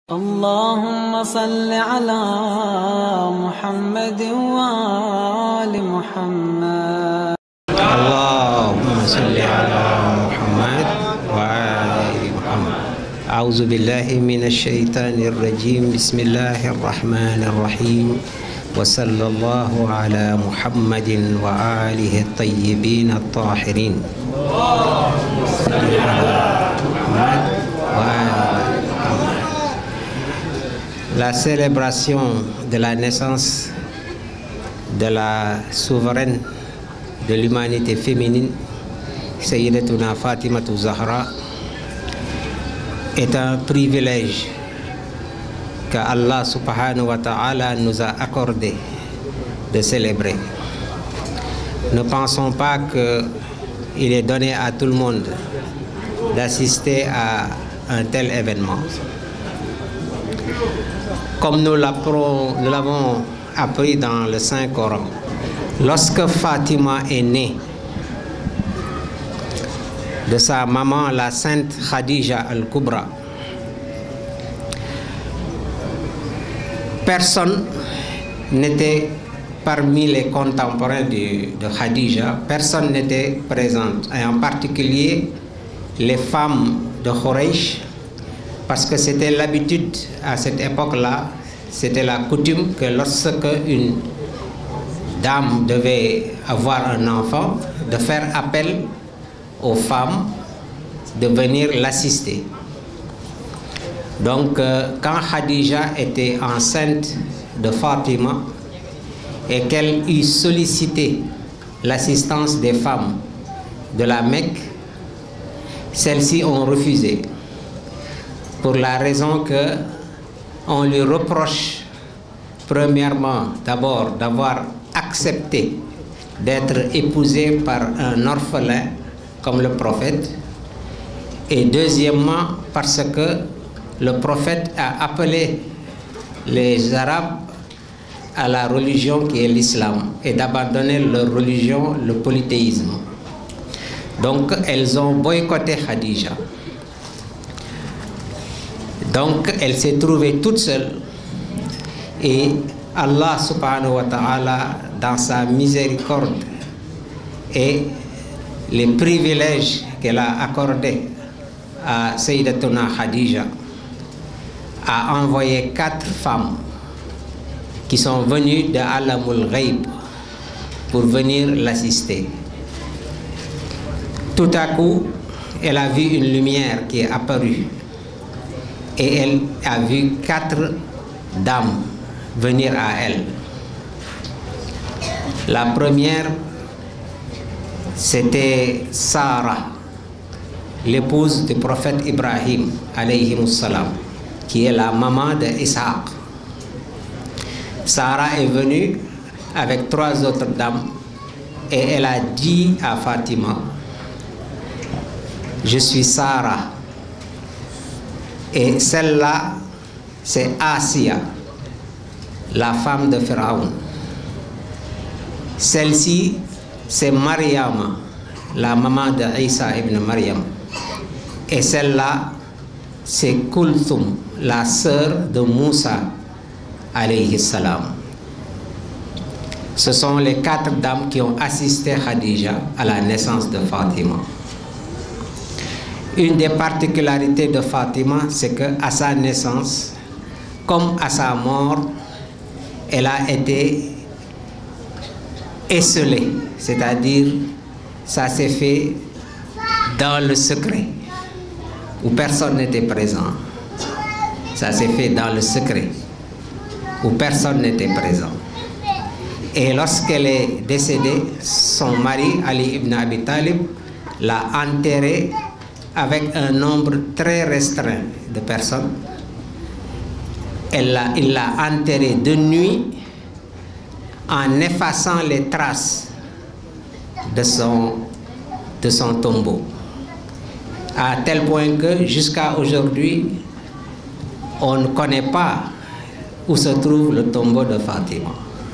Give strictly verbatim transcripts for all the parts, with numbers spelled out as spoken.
اللهم صل على محمد وآل محمد. اللهم صل على محمد وآل محمد. أعوذ بالله من الشيطان الرجيم. بسم الله الرحمن الرحيم. وصلى الله على محمد وآله الطيبين الطاهرين. اللهم صل على محمد وآل محمد. La célébration de la naissance de la souveraine de l'humanité féminine, Sayyidatuna Fatimatu Zahra, est un privilège que Allah subhanahu wa ta'ala nous a accordé de célébrer. Ne pensons pas qu'il est donné à tout le monde d'assister à un tel événement. Comme nous l'avons appris dans le Saint-Coran, lorsque Fatima est née de sa maman, la sainte Khadija al-Kubra, personne n'était parmi les contemporains de, de Khadija, personne n'était présent, et en particulier les femmes de Quraysh, parce que c'était l'habitude à cette époque-là, c'était la coutume que lorsque une dame devait avoir un enfant, de faire appel aux femmes de venir l'assister. Donc, euh, quand Khadija était enceinte de Fatima et qu'elle eut sollicité l'assistance des femmes de la Mecque, celles-ci ont refusé. Pour la raison que on lui reproche premièrement d'abord d'avoir accepté d'être épousée par un orphelin comme le prophète, et deuxièmement parce que le prophète a appelé les Arabes à la religion qui est l'islam et d'abandonner leur religion, le polythéisme. Donc elles ont boycotté Khadija. Donc elle s'est trouvée toute seule, et Allah subhanahu wa ta'ala, dans sa miséricorde et les privilèges qu'elle a accordés à Sayyidatuna Khadija, a envoyé quatre femmes qui sont venues de Alamul Ghaib pour venir l'assister. Tout à coup, elle a vu une lumière qui est apparue. Et elle a vu quatre dames venir à elle. La première, c'était Sarah, l'épouse du prophète Ibrahim, alayhi salam, qui est la maman de Ishaq. Sarah est venue avec trois autres dames et elle a dit à Fatima: je suis Sarah. Et celle-là, c'est Asiya, la femme de Pharaon. Celle-ci, c'est Mariam, la maman de Isa ibn Maryam. Et celle-là, c'est Kulthum, la sœur de Moussa, alayhi salam. Ce sont les quatre dames qui ont assisté Khadija à la naissance de Fatima. Une des particularités de Fatima, c'est qu'à sa naissance, comme à sa mort, elle a été esseulée, c'est-à-dire ça s'est fait dans le secret, où personne n'était présent. Ça s'est fait dans le secret, où personne n'était présent. Et lorsqu'elle est décédée, son mari, Ali ibn Abi Talib, l'a enterrée avec un nombre très restreint de personnes. Elle l'a, il l'a enterrée de nuit en effaçant les traces de son, de son tombeau. À tel point que jusqu'à aujourd'hui, on ne connaît pas où se trouve le tombeau de Fatima.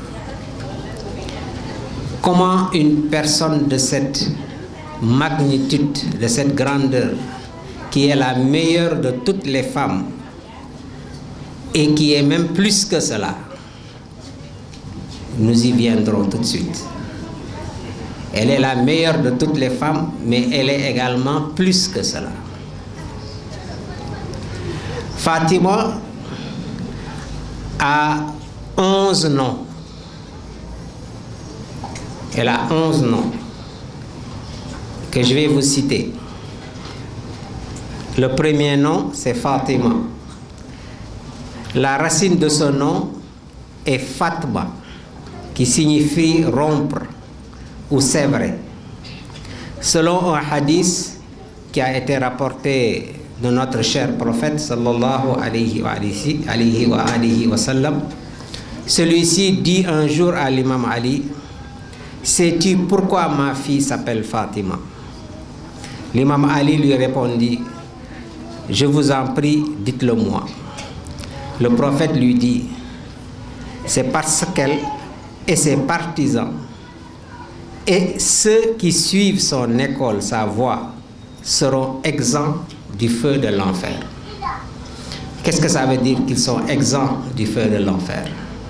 Comment une personne de cette magnitude, de cette grandeur, qui est la meilleure de toutes les femmes, et qui est même plus que cela. Nous y viendrons tout de suite. Elle est la meilleure de toutes les femmes, mais elle est également plus que cela. Fatima a onze noms. Elle a onze noms que je vais vous citer. Le premier nom, c'est Fatima. La racine de ce nom est Fatma, qui signifie rompre ou sévrer. Selon un hadith qui a été rapporté de notre cher prophète sallallahu alayhi wa, alayhi wa, alayhi wa sallam, celui-ci dit un jour à l'imam Ali: sais-tu pourquoi ma fille s'appelle Fatima? L'imam Ali lui répondit: je vous en prie, dites-le moi. Le prophète lui dit: c'est parce qu'elle et ses partisans et ceux qui suivent son école, sa voie, seront exempts du feu de l'enfer. Qu'est-ce que ça veut dire qu'ils sont exempts du feu de l'enfer?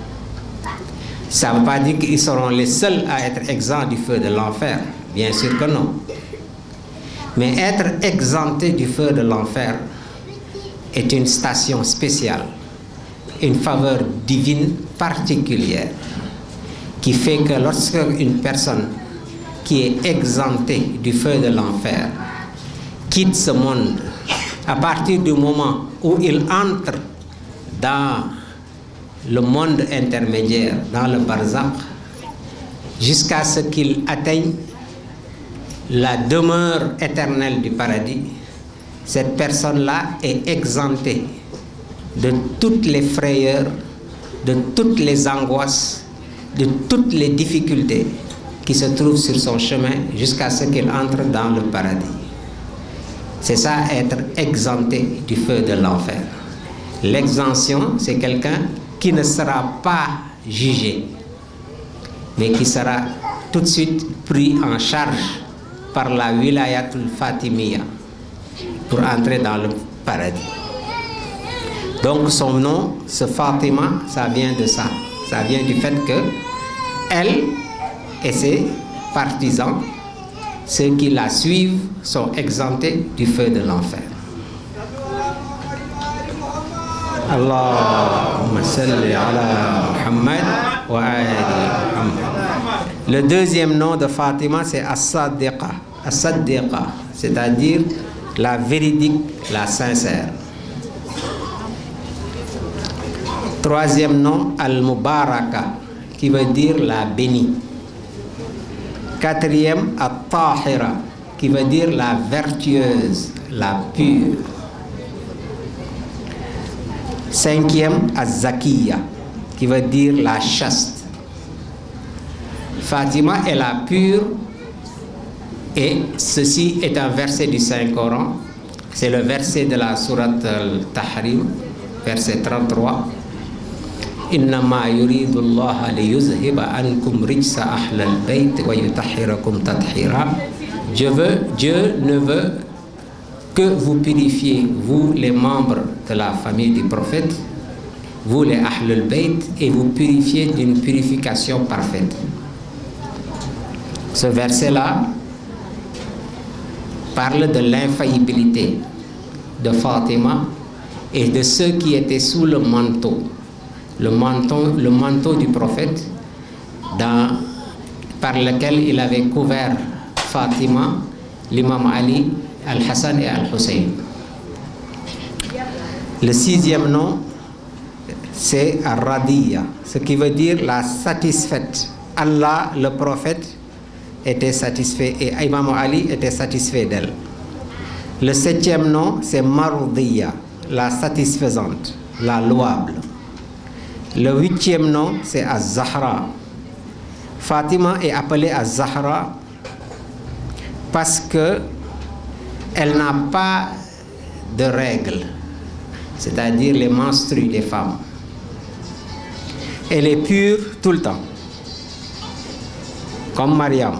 Ça ne veut pas dire qu'ils seront les seuls à être exempts du feu de l'enfer. Bien sûr que non. Mais être exempté du feu de l'enfer est une station spéciale, une faveur divine particulière qui fait que lorsque une personne qui est exemptée du feu de l'enfer quitte ce monde, à partir du moment où il entre dans le monde intermédiaire, dans le barzakh, jusqu'à ce qu'il atteigne la demeure éternelle du paradis, cette personne-là est exemptée de toutes les frayeurs, de toutes les angoisses, de toutes les difficultés qui se trouvent sur son chemin jusqu'à ce qu'il entre dans le paradis. C'est ça, être exempté du feu de l'enfer. L'exemption, c'est quelqu'un qui ne sera pas jugé, mais qui sera tout de suite pris en charge par la wilayatul Fatimiyya pour entrer dans le paradis. Donc son nom, ce Fatima, ça vient de ça. Ça vient du fait que elle et ses partisans, ceux qui la suivent, sont exemptés du feu de l'enfer. Allahumma salli ala Muhammad wa ali Muhammad. Le deuxième nom de Fatima, c'est As-Saddiqa. As-Saddiqa, c'est-à-dire la véridique, la sincère. Troisième nom, Al-Mubaraka, qui veut dire la bénie. Quatrième, At-Tahira, qui veut dire la vertueuse, la pure. Cinquième, Az-Zakiya, qui veut dire la chaste. Fatima est la pure, et ceci est un verset du Saint-Coran. C'est le verset de la sourate Al-Tahrim, verset trente-trois. Innama yuridu Allah li yuzhiba ankum rijsa ahlal bayt wa yutahhirakum tathira. Dieu veut, Dieu ne veut que vous purifiez, vous les membres de la famille du prophète, vous les ahlul bayt, et vous purifiez d'une purification parfaite. Ce verset-là parle de l'infaillibilité de Fatima et de ceux qui étaient sous le manteau. Le manteau, le manteau du prophète dans, par lequel il avait couvert Fatima, l'imam Ali, Al-Hassan et Al-Hussein. Le sixième nom, c'est Ar-Radiya, ce qui veut dire la satisfaite. Allah, le prophète, était satisfait et Imam Ali était satisfait d'elle. Le septième nom, c'est Mardiya, la satisfaisante, la louable. Le huitième nom, c'est Az-Zahra. Fatima est appelée Az-Zahra parce que elle n'a pas de règles, c'est-à-dire les menstrues des femmes. Elle est pure tout le temps, comme Mariam.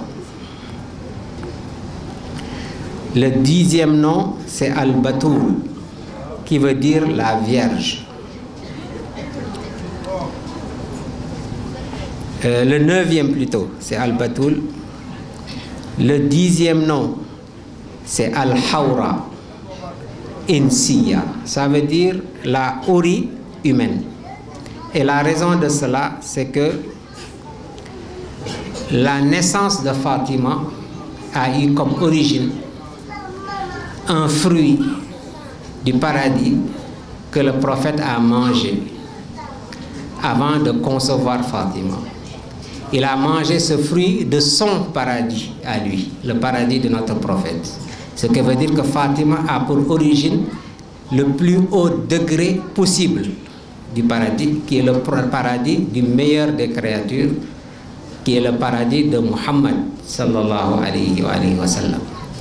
Le dixième nom, c'est Al-Batoul, qui veut dire la Vierge. Euh, le neuvième plutôt, c'est Al-Batoul. Le dixième nom, c'est Al-Hawra Insiya. Ça veut dire la houri humaine. Et la raison de cela, c'est que la naissance de Fatima a eu comme origine un fruit du paradis que le prophète a mangé avant de concevoir Fatima. Il a mangé ce fruit de son paradis à lui, le paradis de notre prophète. Ce qui veut dire que Fatima a pour origine le plus haut degré possible du paradis, qui est le paradis du meilleur des créatures, qui est le paradis de Muhammad sallallahu alayhi wa sallam.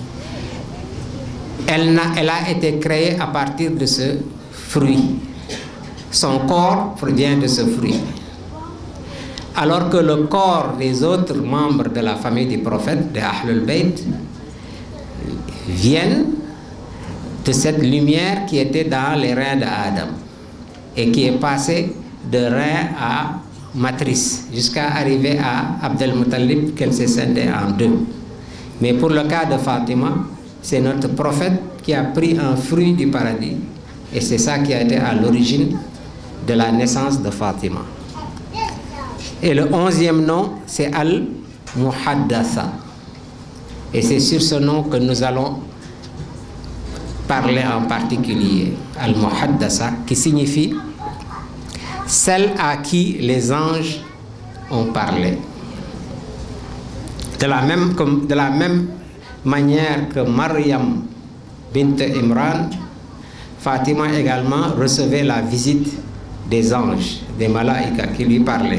Elle, elle a été créée à partir de ce fruit. Son corps provient de ce fruit. Alors que le corps des autres membres de la famille du prophète, de Ahlul Bayt, viennent de cette lumière qui était dans les reins d'Adam et qui est passée de rein à matrice jusqu'à arriver à Abdel Muttalib, qu'elle s'est scindée en deux. Mais pour le cas de Fatima, c'est notre prophète qui a pris un fruit du paradis et c'est ça qui a été à l'origine de la naissance de Fatima. Et le onzième nom, c'est Al-Muhaddatha. Et c'est sur ce nom que nous allons parler en particulier. Al-Muhaddatha, qui signifie celle à qui les anges ont parlé. De la même, de la même manière que Maryam bint Imran, Fatima également recevait la visite des anges, des malaïkas qui lui parlaient.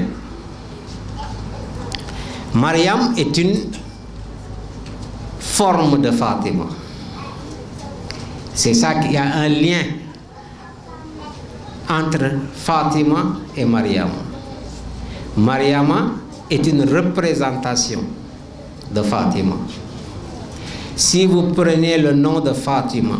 Maryam est une forme de Fatima. C'est ça qu'il y a un lien entre Fatima et Maryam. Maryam est une représentation de Fatima. Si vous prenez le nom de Fatima,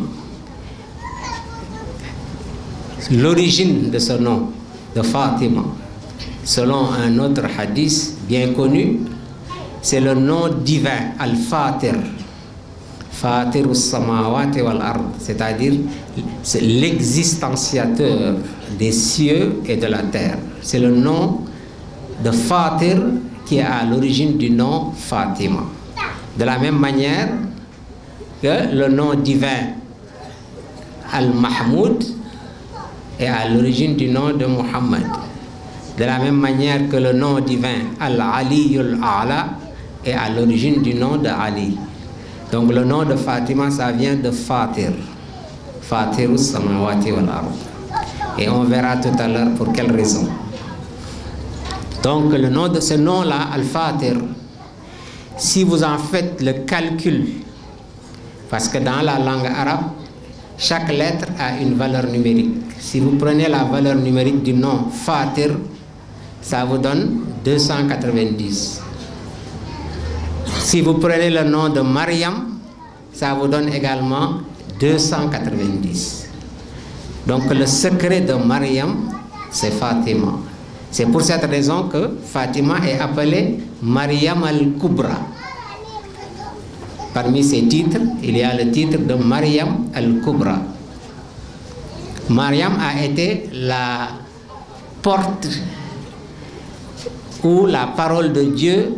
l'origine de ce nom de Fatima, selon un autre hadith bien connu, c'est le nom divin, Al-Fatir, Fatir as-samawati wal ard, c'est-à-dire c'est l'existanciateur des cieux et de la terre. C'est le nom de Fatir qui est à l'origine du nom Fatima. De la même manière que le nom divin Al-Mahmoud est à l'origine du nom de Muhammad. De la même manière que le nom divin Al-Aliyul A'la est à l'origine du nom de Ali. Donc le nom de Fatima, ça vient de Fatir. Fatirus samawati wal ard. Et on verra tout à l'heure pour quelle raison. Donc le nom de ce nom-là, Al-Fatir, si vous en faites le calcul, parce que dans la langue arabe, chaque lettre a une valeur numérique. Si vous prenez la valeur numérique du nom Fatir, ça vous donne deux cent quatre-vingt-dix. Si vous prenez le nom de Maryam, ça vous donne également deux cent quatre-vingt-dix. Donc le secret de Maryam, c'est Fatima. C'est pour cette raison que Fatima est appelée Maryam al-Kubra. Parmi ses titres, il y a le titre de Maryam al-Kubra. Maryam a été la porte où la parole de Dieu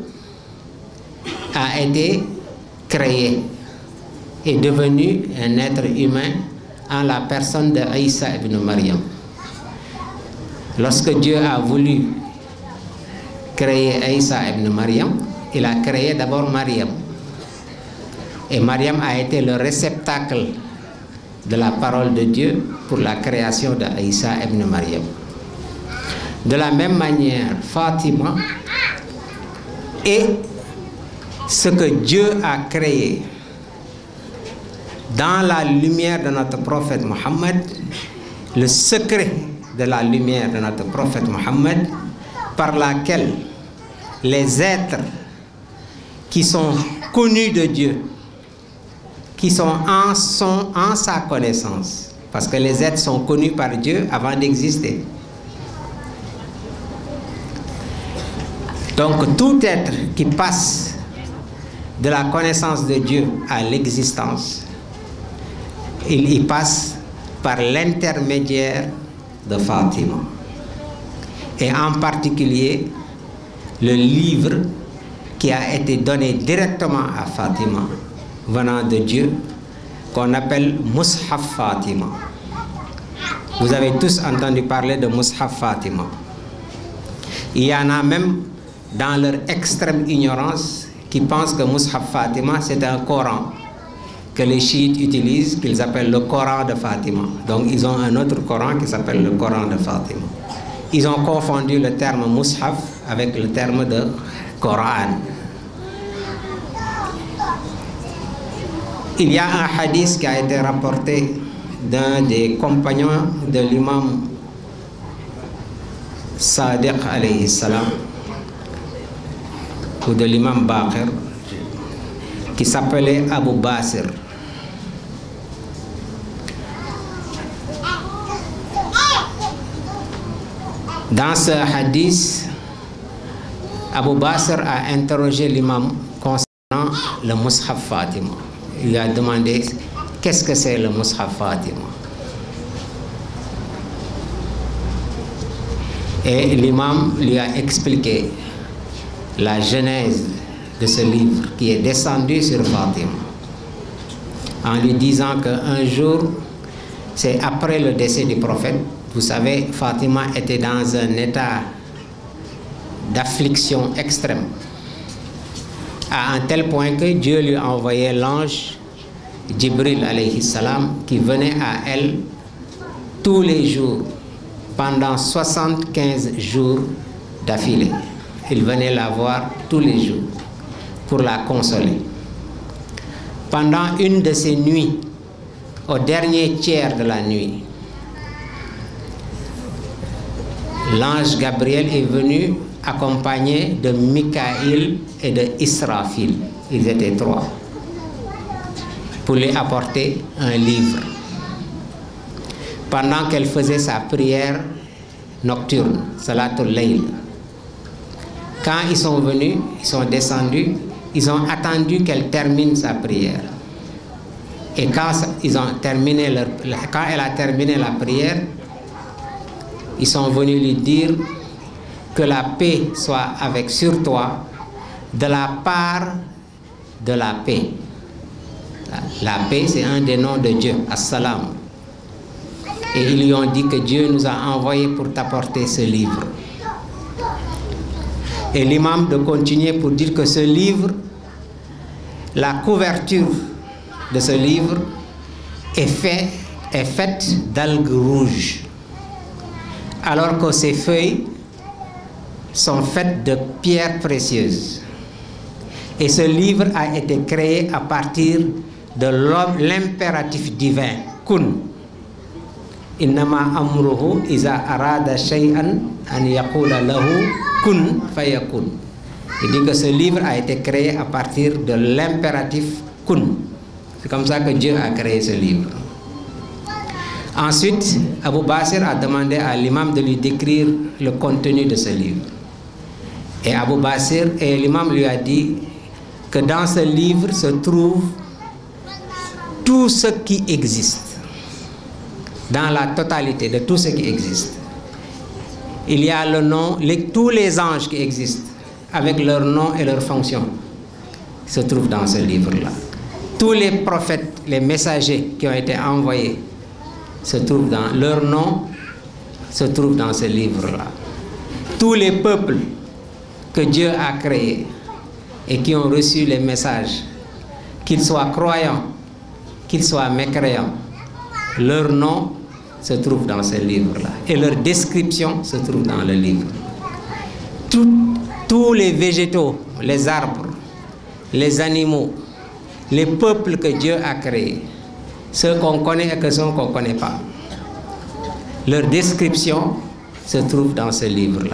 a été créée et devenue un être humain en la personne de Isa ibn Maryam. Lorsque Dieu a voulu créer Isa ibn Maryam, il a créé d'abord Maryam. Et Maryam a été le réceptacle de la parole de Dieu pour la création de Isa ibn Maryam. De la même manière, Fatima est ce que Dieu a créé dans la lumière de notre prophète Mohammed, le secret de la lumière de notre prophète Mohammed, par laquelle les êtres qui sont connus de Dieu, qui sont en, sont en sa connaissance, parce que les êtres sont connus par Dieu avant d'exister. Donc tout être qui passe de la connaissance de Dieu à l'existence, il y passe par l'intermédiaire de Fatima. Et en particulier, le livre qui a été donné directement à Fatima, venant de Dieu, qu'on appelle Mushaf Fatima. Vous avez tous entendu parler de Mushaf Fatima. Il y en a même dans leur extrême ignorance qui pensent que Mushaf Fatima c'est un Coran que les chiites utilisent, qu'ils appellent le Coran de Fatima. Donc ils ont un autre Coran qui s'appelle le Coran de Fatima. Ils ont confondu le terme Mushaf avec le terme de Coran. Il y a un hadith qui a été rapporté d'un des compagnons de l'imam Sadiq alayhi salam, ou de l'imam Baqir, qui s'appelait Abu Basir. Dans ce hadith, Abu Basir a interrogé l'imam concernant le Mushaf Fatima. Il lui a demandé qu'est-ce que c'est le Mushaf Fatima. Et l'imam lui a expliqué la genèse de ce livre qui est descendu sur Fatima, en lui disant qu'un jour, c'est après le décès du prophète, vous savez, Fatima était dans un état d'affliction extrême, à un tel point que Dieu lui envoyait l'ange Jibril alayhi salam qui venait à elle tous les jours pendant soixante-quinze jours d'affilée. Il venait la voir tous les jours pour la consoler. Pendant une de ces nuits, au dernier tiers de la nuit, l'ange Gabriel est venu accompagné de Mikaïl et de Israfil. Ils étaient trois, pour lui apporter un livre. Pendant qu'elle faisait sa prière nocturne, Salatul Layl, quand ils sont venus, ils sont descendus, ils ont attendu qu'elle termine sa prière. Et quand, ils ont terminé leur, quand elle a terminé la prière, ils sont venus lui dire que la paix soit avec sur toi de la part de la paix. La paix, c'est un des noms de Dieu, As-Salam. Et ils lui ont dit que Dieu nous a envoyés pour t'apporter ce livre. Et l'imam de continuer pour dire que ce livre, la couverture de ce livre est, fait, est faite d'algues rouges, alors que ces feuilles sont faites de pierres précieuses. Et ce livre a été créé à partir de l'impératif divin, kun. Innama amruhu iza arada shay'an an yaqula lahu kun fayakun. Il dit que ce livre a été créé à partir de l'impératif kun. C'est comme ça que Dieu a créé ce livre. Ensuite, Abu Basir a demandé à l'imam de lui décrire le contenu de ce livre. Et Abu Basir, et l'imam lui a dit que dans ce livre se trouve tout ce qui existe, dans la totalité de tout ce qui existe. Il y a le nom, les, tous les anges qui existent, avec leur nom et leur fonction, se trouvent dans ce livre-là. Tous les prophètes, les messagers qui ont été envoyés, se trouvent dans leur nom, se trouvent dans ce livre-là. Tous les peuples que Dieu a créés et qui ont reçu les messages, qu'ils soient croyants, qu'ils soient mécréants, leur nom se trouve dans ce livre-là et leur description se trouve dans le livre. Tout, tous les végétaux, les arbres, les animaux, les peuples que Dieu a créés, ceux qu'on connaît et que ceux qu'on ne connaît pas, leur description se trouve dans ce livre-là.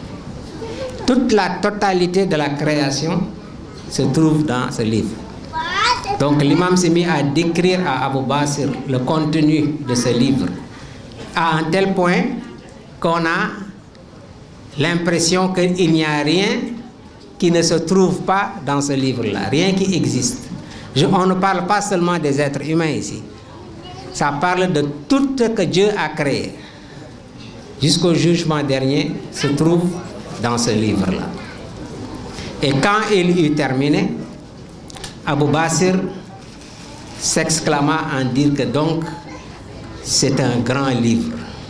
Toute la totalité de la création se trouve dans ce livre. Donc l'imam s'est mis à décrire à Abu Basir le contenu de ce livre, à un tel point qu'on a l'impression qu'il n'y a rien qui ne se trouve pas dans ce livre-là, rien qui existe. Je, on ne parle pas seulement des êtres humains ici. Ça parle de tout ce que Dieu a créé. Jusqu'au jugement dernier se trouve dans ce livre-là. Et quand il eut terminé, Abou Basir s'exclama en dire que donc c'est un grand livre.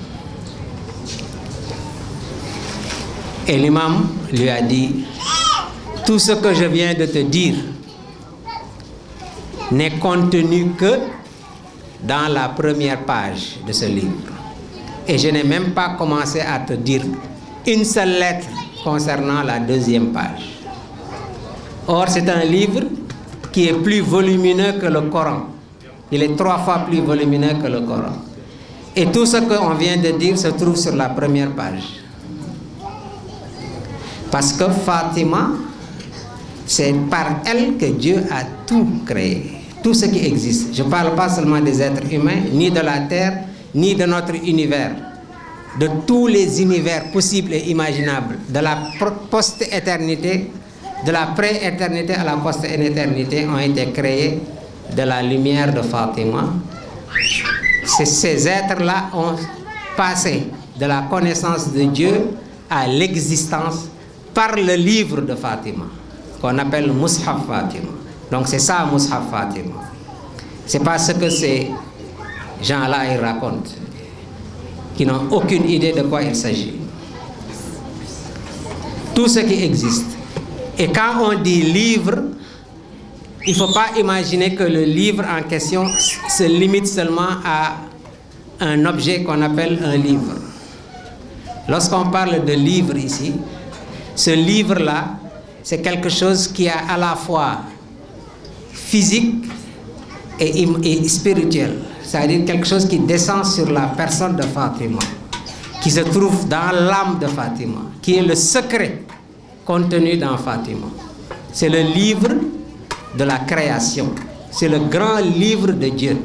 Et l'imam lui a dit, tout ce que je viens de te dire n'est contenu que dans la première page de ce livre. Et je n'ai même pas commencé à te dire une seule lettre concernant la deuxième page. Or, c'est un livre qui est plus volumineux que le Coran. Il est trois fois plus volumineux que le Coran. Et tout ce qu'on vient de dire se trouve sur la première page. Parce que Fatima, c'est par elle que Dieu a tout créé, tout ce qui existe. Je ne parle pas seulement des êtres humains, ni de la terre, ni de notre univers. De tous les univers possibles et imaginables, de la post-éternité, de la pré-éternité à la post-éternité, ont été créés de la lumière de Fatima. Ces êtres-là ont passé de la connaissance de Dieu à l'existence par le livre de Fatima, qu'on appelle Mushaf Fatima. Donc c'est ça Mushaf Fatima. C'est pas ce que ces gens-là ils racontent, qui n'ont aucune idée de quoi il s'agit. Tout ce qui existe. Et quand on dit livre, il ne faut pas imaginer que le livre en question se limite seulement à un objet qu'on appelle un livre. Lorsqu'on parle de livre ici, ce livre-là, c'est quelque chose qui est à la fois physique et, et spirituel. C'est-à-dire quelque chose qui descend sur la personne de Fatima, qui se trouve dans l'âme de Fatima, qui est le secret contenu dans Fatima. C'est le livre de la création. C'est le grand livre de Dieu.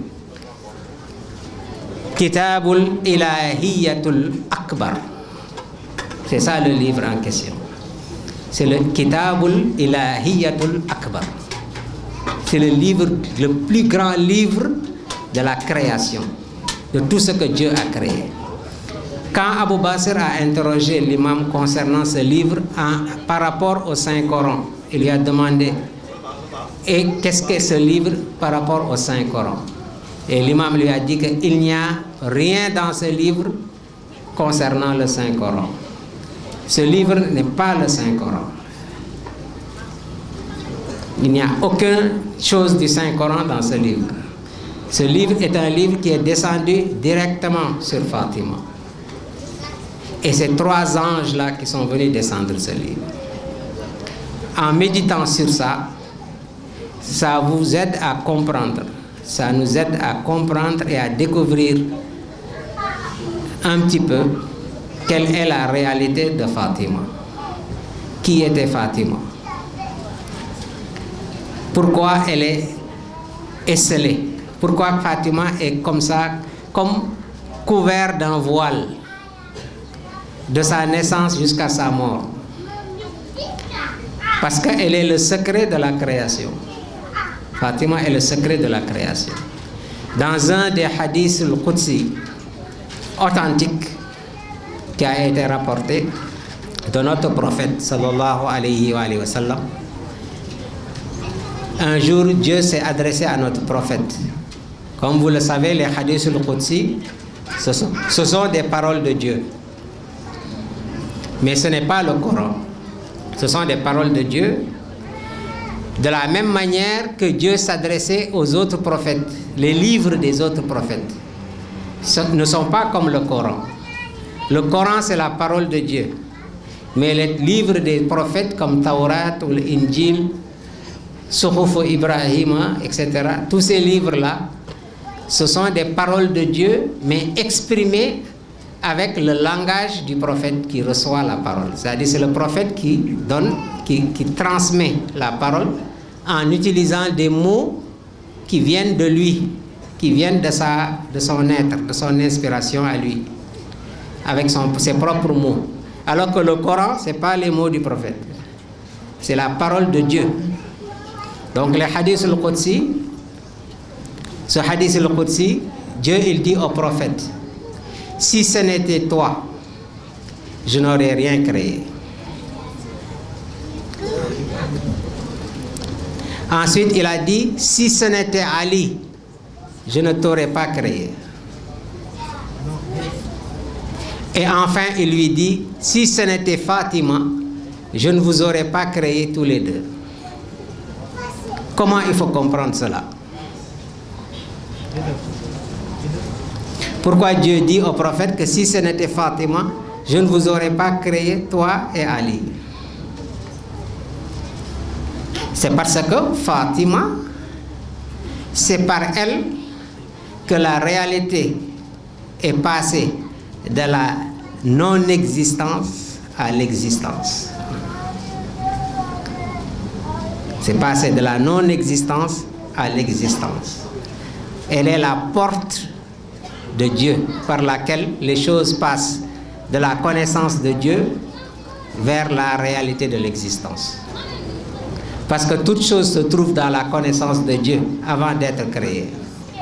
Kitabul Ilahiyatul Akbar. C'est ça le livre en question. C'est le Kitabul Ilahiyatul Akbar. C'est le livre, le plus grand livre de la création, de tout ce que Dieu a créé. Quand Abou Basir a interrogé l'imam concernant ce livre en, par rapport au Saint-Coran, il lui a demandé et qu'est-ce que ce livre par rapport au Saint-Coran. Et l'imam lui a dit qu'il n'y a rien dans ce livre concernant le Saint-Coran. Ce livre n'est pas le Saint-Coran. Il n'y a aucune chose du Saint-Coran dans ce livre. Ce livre est un livre qui est descendu directement sur Fatima. Et ces trois anges-là qui sont venus descendre ce livre. En méditant sur ça, ça vous aide à comprendre. Ça nous aide à comprendre et à découvrir un petit peu quelle est la réalité de Fatima. Qui était Fatima? Pourquoi elle est esselée? Pourquoi Fatima est comme ça, comme couvert d'un voile, de sa naissance jusqu'à sa mort? Parce qu'elle est le secret de la création. Fatima est le secret de la création. Dans un des hadiths al-Qudsi authentiques qui a été rapporté de notre prophète sallallahu alayhi wa sallam, un jour Dieu s'est adressé à notre prophète. Comme vous le savez, les hadiths al-Qudsi, ce sont, ce sont des paroles de Dieu. Mais ce n'est pas le Coran. Ce sont des paroles de Dieu. De la même manière que Dieu s'adressait aux autres prophètes. Les livres des autres prophètes ce ne sont pas comme le Coran. Le Coran, c'est la parole de Dieu. Mais les livres des prophètes comme Taurat ou l'Injil, Suhuf Ibrahim, et cetera, tous ces livres-là, ce sont des paroles de Dieu, mais exprimées avec le langage du prophète qui reçoit la parole. C'est-à-dire c'est le prophète qui donne, qui, qui transmet la parole en utilisant des mots qui viennent de lui, qui viennent de, sa, de son être, de son inspiration à lui, avec son, ses propres mots. Alors que le Coran, ce n'est pas les mots du prophète. C'est la parole de Dieu. Donc le hadith al-Qudsi, ce hadith al-Qudsi, Dieu il dit au prophète, si ce n'était toi, je n'aurais rien créé. Ensuite il a dit, si ce n'était Ali, je ne t'aurais pas créé. Et enfin il lui dit, si ce n'était Fatima, je ne vous aurais pas créé tous les deux. Comment il faut comprendre cela? Pourquoi Dieu dit au prophète que si ce n'était Fatima, je ne vous aurais pas créé toi et Ali? C'est parce que Fatima, c'est par elle que la réalité est passée de la non-existence à l'existence. C'est passé de la non-existence à l'existence. Elle est la porte de Dieu par laquelle les choses passent de la connaissance de Dieu vers la réalité de l'existence. Parce que toute chose se trouve dans la connaissance de Dieu avant d'être créée.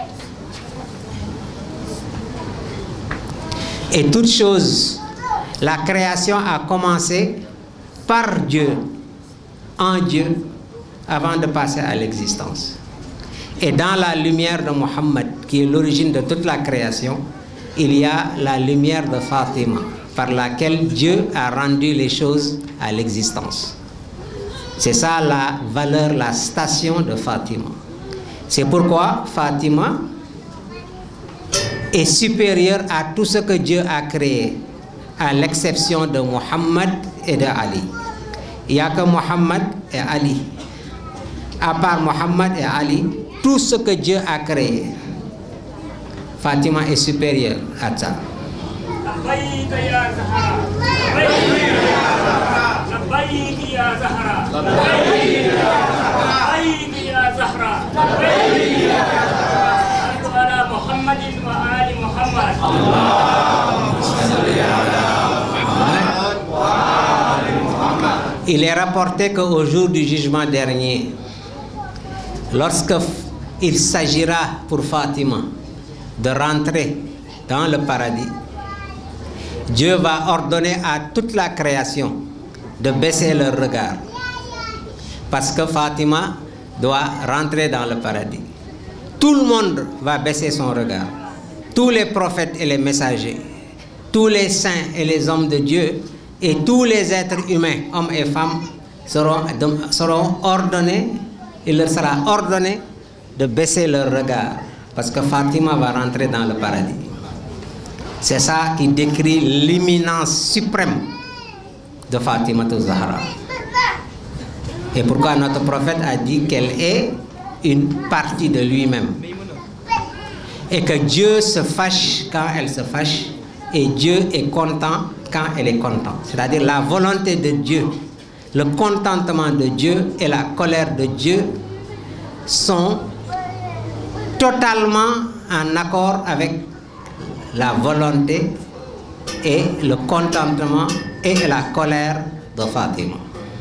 Et toute chose, la création a commencé par Dieu, en Dieu, avant de passer à l'existence. Et dans la lumière de Mohammed, qui est l'origine de toute la création, il y a la lumière de Fatima, par laquelle Dieu a rendu les choses à l'existence. C'est ça la valeur, la station de Fatima. C'est pourquoi Fatima est supérieure à tout ce que Dieu a créé, à l'exception de Mohammed et de Ali. Il n'y a que Mohammed et Ali. À part Mohammed et Ali, tout ce que Dieu a créé, Fatima est supérieure à ça. Il est rapporté qu'au jour du jugement dernier, lorsque il s'agira pour Fatima de rentrer dans le paradis, Dieu va ordonner à toute la création de baisser leur regard. Parce que Fatima doit rentrer dans le paradis. Tout le monde va baisser son regard. Tous les prophètes et les messagers, tous les saints et les hommes de Dieu, et tous les êtres humains, hommes et femmes, seront, seront ordonnés, il leur sera ordonné de baisser leur regard. Parce que Fatima va rentrer dans le paradis. C'est ça qui décrit l'imminence suprême de Fatima Zahra. Et pourquoi notre prophète a dit qu'elle est une partie de lui-même. Et que Dieu se fâche quand elle se fâche. Et Dieu est content quand elle est contente. C'est-à-dire la volonté de Dieu, le contentement de Dieu et la colère de Dieu sont totalement en accord avec la volonté et le contentement et la colère de Fatima.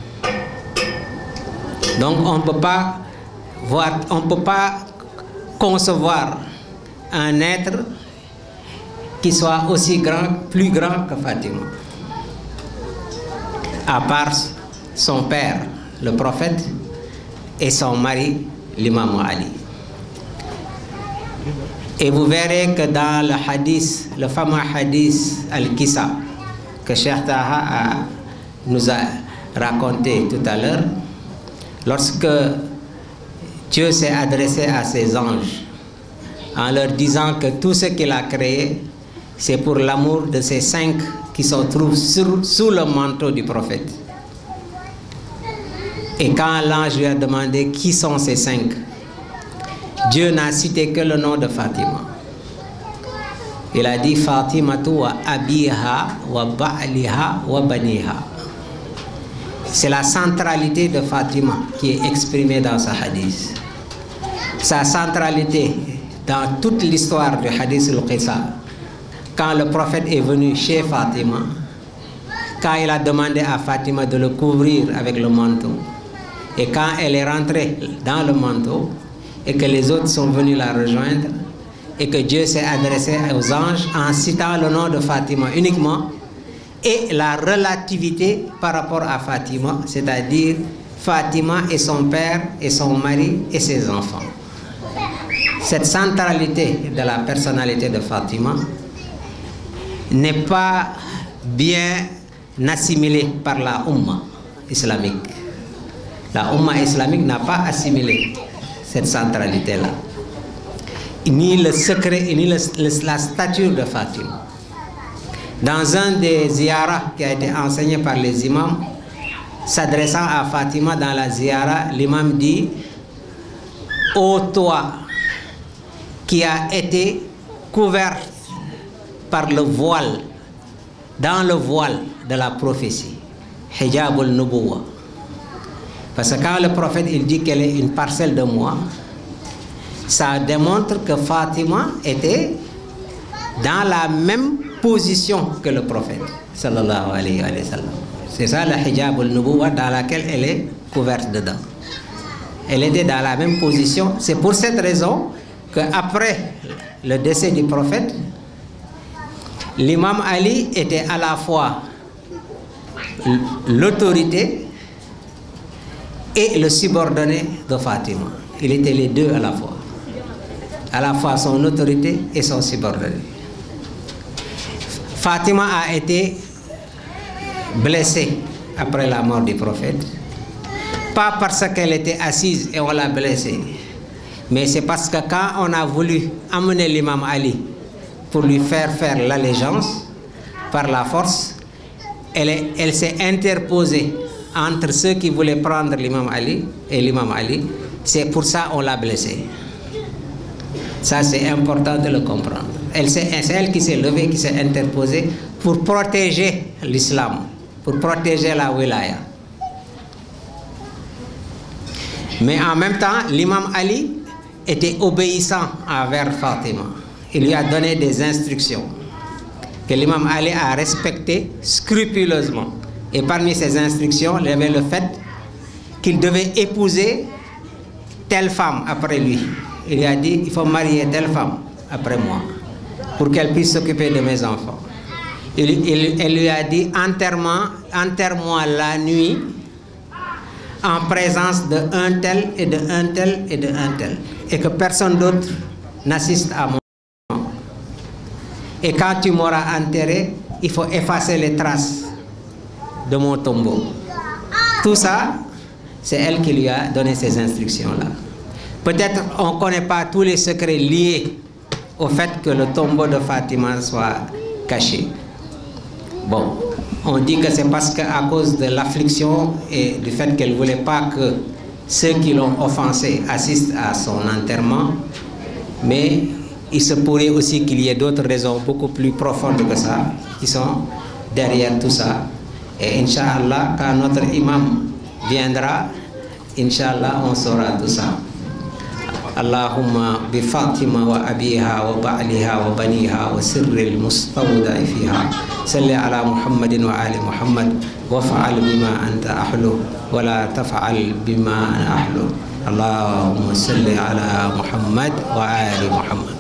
Donc on ne peut pas voir, on peut pas concevoir un être qui soit aussi grand, plus grand que Fatima. À part son père, le prophète, et son mari, l'imam Ali. Et vous verrez que dans le hadith, le fameux hadith Al-Kissa, que Cheikh Taha a, nous a raconté tout à l'heure, lorsque Dieu s'est adressé à ses anges, en leur disant que tout ce qu'il a créé, c'est pour l'amour de ces cinq qui se trouvent sur, sous le manteau du prophète. Et quand l'ange lui a demandé qui sont ces cinq, Dieu n'a cité que le nom de Fatima. Il a dit Fatimatu wa abiha wa ba'liha wa baniha. C'est la centralité de Fatima qui est exprimée dans ce hadith. Sa centralité dans toute l'histoire du hadith al-Qissa. Quand le prophète est venu chez Fatima, quand il a demandé à Fatima de le couvrir avec le manteau. Et quand elle est rentrée dans le manteau et que les autres sont venus la rejoindre et que Dieu s'est adressé aux anges en citant le nom de Fatima uniquement et la relativité par rapport à Fatima, c'est-à-dire Fatima et son père et son mari et ses enfants. Cette centralité de la personnalité de Fatima n'est pas bien assimilée par la Ummah islamique. La Ummah islamique n'a pas assimilé cette centralité-là, ni le secret, ni le, le, la stature de Fatima. Dans un des ziyaras qui a été enseigné par les imams, s'adressant à Fatima dans la ziyara, l'imam dit: ô toi qui a été couverte par le voile, dans le voile de la prophétie, hijab al-nubuwa. Parce que quand le prophète il dit qu'elle est une parcelle de moi, ça démontre que Fatima était dans la même position que le prophète sallallahu alayhi wa sallam. C'est ça le hijab al-nubuwa dans laquelle elle est couverte dedans. Elle était dans la même position. C'est pour cette raison qu'après le décès du prophète, l'imam Ali était à la fois l'autorité et le subordonné de Fatima. Il était les deux à la fois. À la fois son autorité et son subordonné. Fatima a été blessée après la mort du prophète. Pas parce qu'elle était assise et on l'a blessée, mais c'est parce que quand on a voulu amener l'imam Ali pour lui faire faire l'allégeance par la force, elle, est, elle s'est interposée entre ceux qui voulaient prendre l'imam Ali et l'imam Ali. C'est pour ça qu'on l'a blessée. Ça c'est important de le comprendre. Elle c'est elle qui s'est levée, qui s'est interposée pour protéger l'islam, pour protéger la wilaya. Mais en même temps, l'imam Ali était obéissant envers Fatima. Il lui a donné des instructions que l'imam Ali a respectées scrupuleusement. Et parmi ces instructions, il y avait le fait qu'il devait épouser telle femme après lui. Il lui a dit: il faut marier telle femme après moi pour qu'elle puisse s'occuper de mes enfants. Il, il, elle lui a dit: enterre-moi, enterre-moi la nuit en présence de un tel et de un tel et de un tel, et que personne d'autre n'assiste à mon mort. Et quand tu m'auras enterré, il faut effacer les traces de mon tombeau. Tout ça, c'est elle qui lui a donné ces instructions-là. Peut-être on ne connaît pas tous les secrets liés au fait que le tombeau de Fatima soit caché. Bon, on dit que c'est parce qu'à cause de l'affliction et du fait qu'elle ne voulait pas que ceux qui l'ont offensé assistent à son enterrement, mais il se pourrait aussi qu'il y ait d'autres raisons beaucoup plus profondes que ça qui sont derrière tout ça. Et Inch'Allah, quand notre imam viendra, Inch'Allah, on saura tout ça. Allahumma bi Fatima wa abiha wa ba'liha wa baniha wa sirril mustawda'i fiha salli ala Muhammadin wa ali Muhammad wa fa'al bima anta ahlu wa la taf'al bima ana ahlu. Allahumma salli ala Muhammad wa ali Muhammad.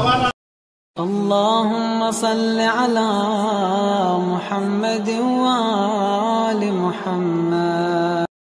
اللهم صل على محمد وآل محمد.